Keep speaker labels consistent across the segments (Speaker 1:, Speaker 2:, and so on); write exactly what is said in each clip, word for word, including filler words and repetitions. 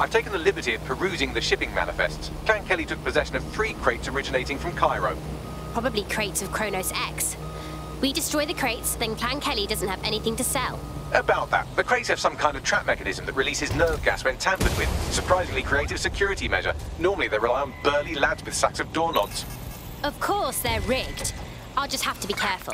Speaker 1: I've taken the liberty of perusing the shipping manifests. Clan Kelly took possession of three crates originating from Cairo.
Speaker 2: Probably crates of Kronos X. We destroy the crates, then Clan Kelly doesn't have anything to sell.
Speaker 1: About that, the crates have some kind of trap mechanism that releases nerve gas when tampered with. Surprisingly creative security measure. Normally they rely on burly lads with sacks of doorknobs.
Speaker 2: Of course they're rigged. I'll just have to be careful.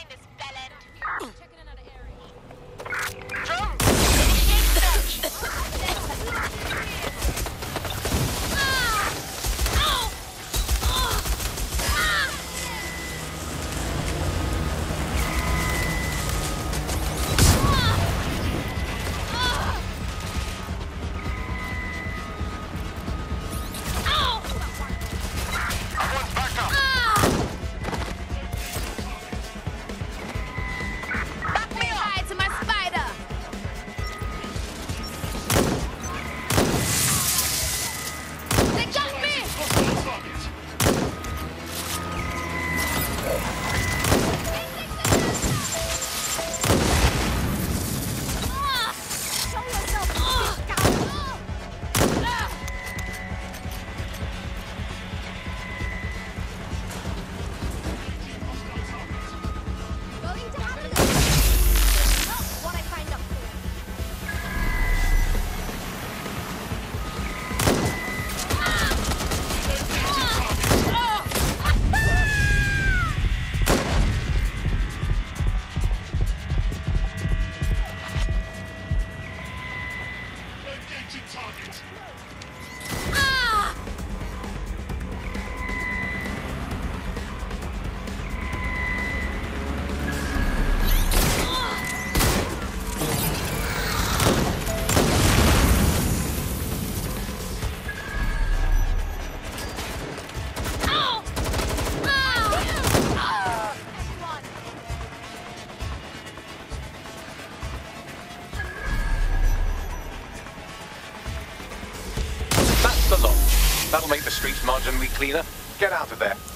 Speaker 1: That'll make the streets marginally cleaner. Get out of there.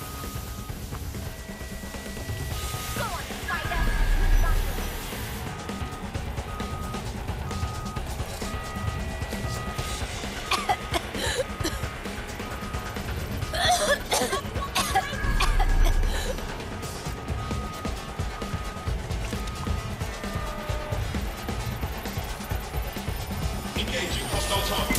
Speaker 3: Engaging hostile target.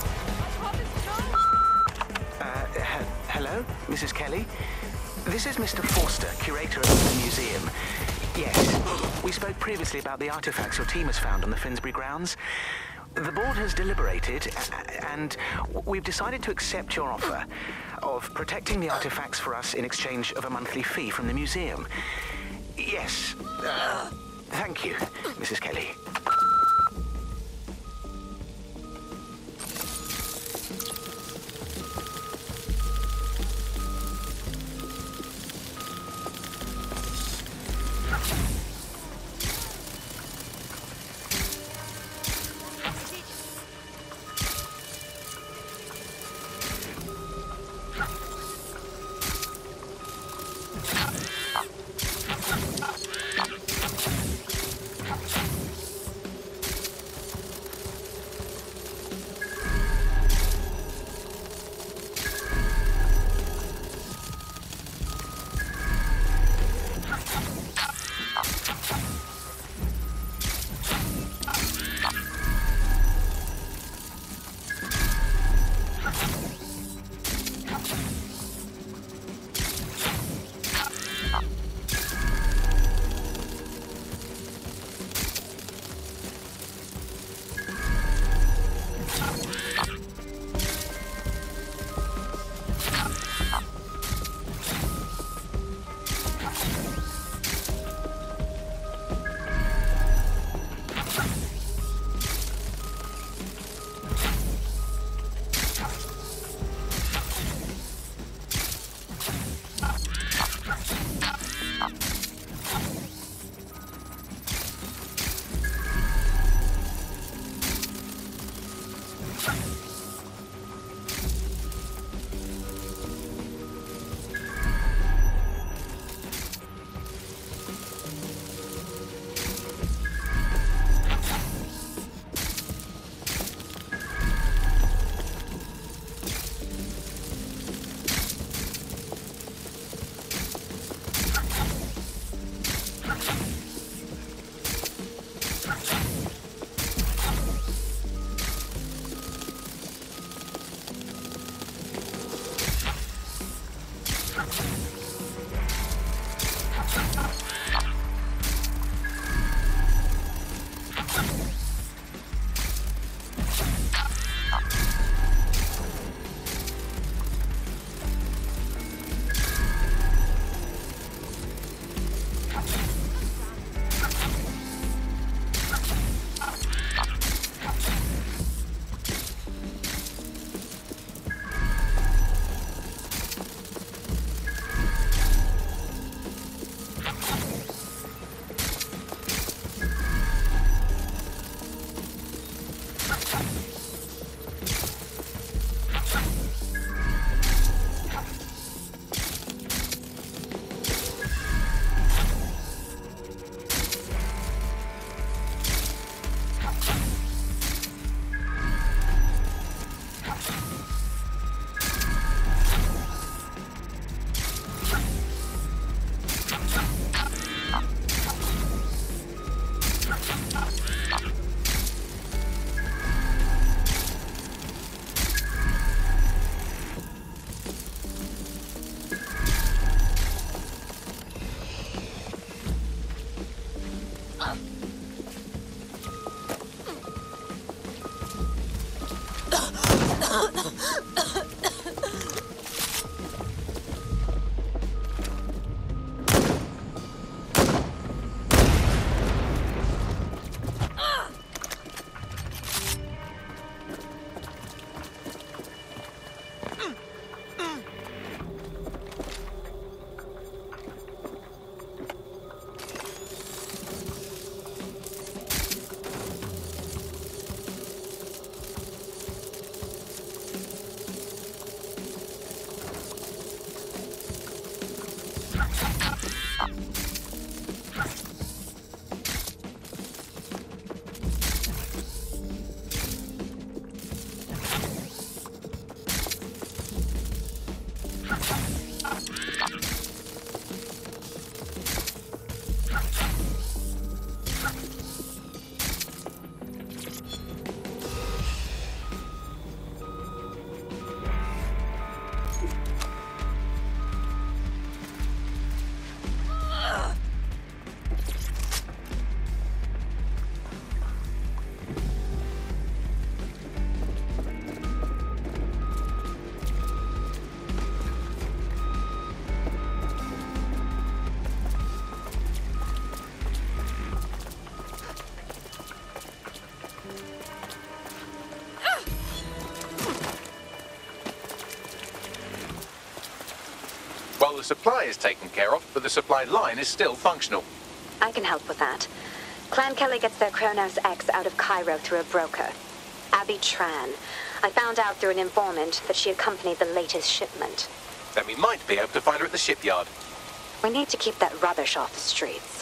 Speaker 4: Hello, Missus Kelly? This is Mister Forster, curator of the museum. Yes, we spoke previously about the artifacts your team has found on the Finsbury grounds. The board has deliberated, and we've decided to accept your offer of protecting the artifacts for us in exchange of a monthly fee from the museum. Yes, uh, thank you, Missus Kelly.
Speaker 1: Well, the supply is taken care of, but the supply line is still functional.
Speaker 3: I can help with that. Clan Kelly gets their Kronos X out of Cairo through a broker. Abby Tran. I found out through an informant that she accompanied the latest shipment.
Speaker 1: Then we might be able to find her at the shipyard.
Speaker 3: We need to keep that rubbish off the streets.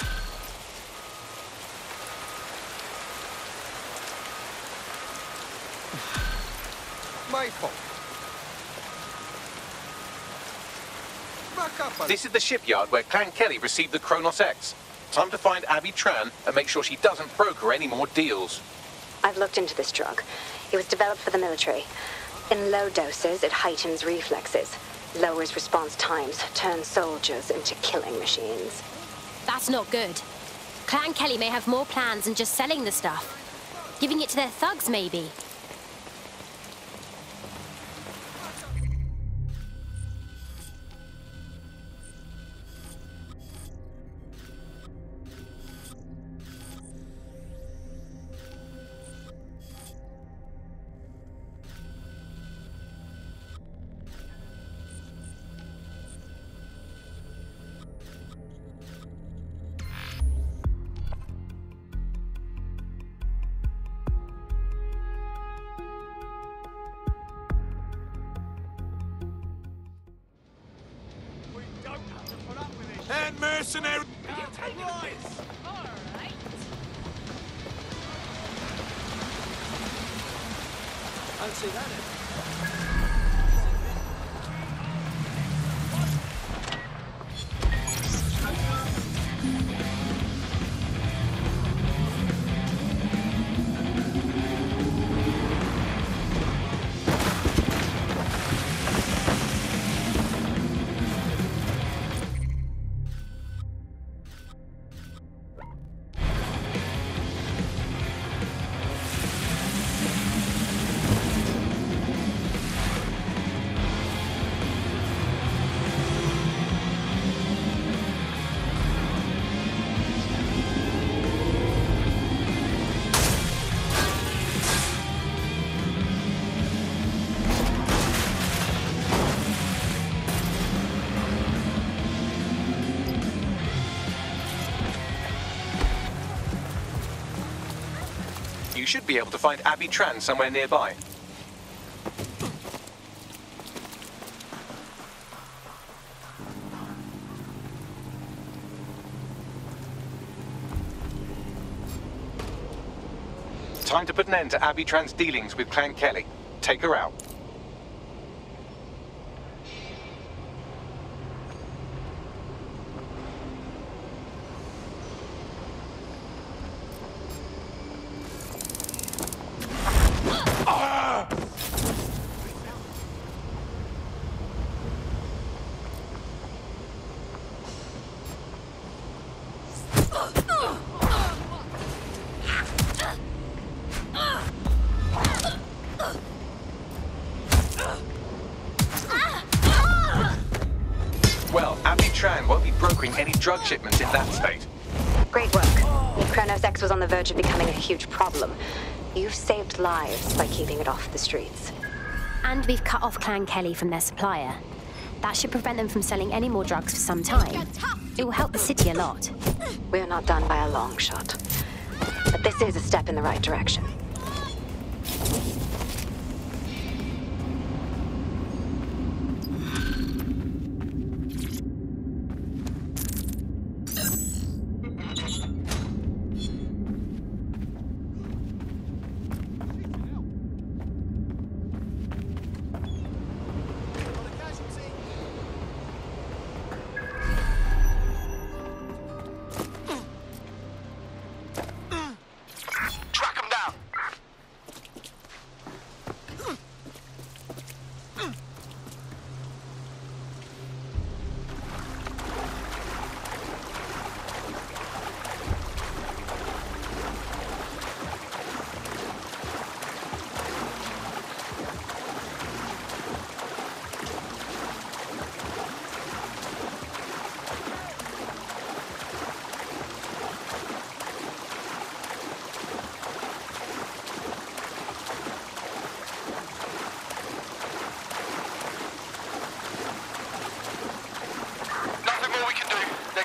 Speaker 5: My fault. Back up a
Speaker 1: This is the shipyard where Clan Kelly received the Kronos X. Time to find Abby Tran and make sure she doesn't broker any more deals.
Speaker 3: I've looked into this drug. It was developed for the military. In low doses, it heightens reflexes, lowers response times, turns soldiers into killing machines.
Speaker 2: That's not good. Clan Kelly may have more plans than just selling the stuff. Giving it to their thugs, maybe.
Speaker 5: and mercenary.
Speaker 6: I'll see that in.
Speaker 1: You should be able to find Abby Tran somewhere nearby. Time to put an end to Abby Tran's dealings with Clan Kelly. Take her out. Well, Abby Tran won't be brokering any drug shipments in that state.
Speaker 3: Great work. The Kronos X was on the verge of becoming a huge problem. You've saved lives by keeping it off the streets.
Speaker 2: And we've cut off Clan Kelly from their supplier. That should prevent them from selling any more drugs for some time. It will help the city a lot.
Speaker 3: We're not done by a long shot. But this is a step in the right direction.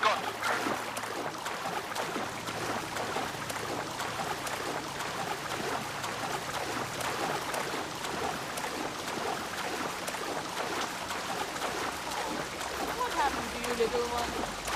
Speaker 5: got.
Speaker 7: What happened to you, little one?